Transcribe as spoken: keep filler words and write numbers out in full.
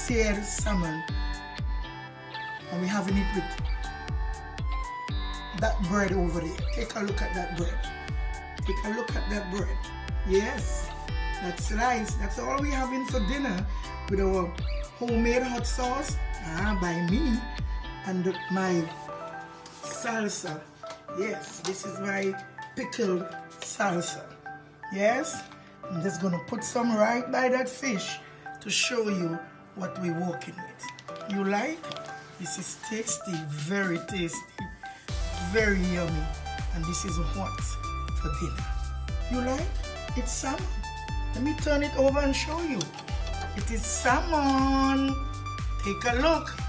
seared salmon, and we're having it with that bread over there. Take a look at that bread. Take a look at that bread. Yes, that's rice. That's all we're having for dinner with our homemade hot sauce ah, by me and my salsa. Yes, this is my pickled salsa. Yes, I'm just gonna put some right by that fish to show you what we're working with. You like? This is tasty, very tasty, very yummy, and this is what for dinner. You like? It's salmon. Let me turn it over and show you. It is salmon. Take a look.